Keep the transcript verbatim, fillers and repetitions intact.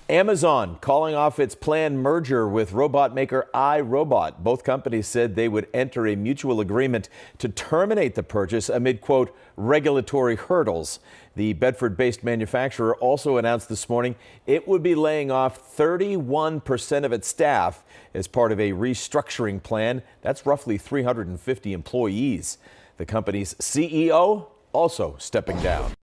Amazon calling off its planned merger with robot maker iRobot. Both companies said they would enter a mutual agreement to terminate the purchase amid, quote, regulatory hurdles. The Bedford-based manufacturer also announced this morning it would be laying off thirty-one percent of its staff as part of a restructuring plan. That's roughly three hundred fifty employees. The company's C E O also stepping down.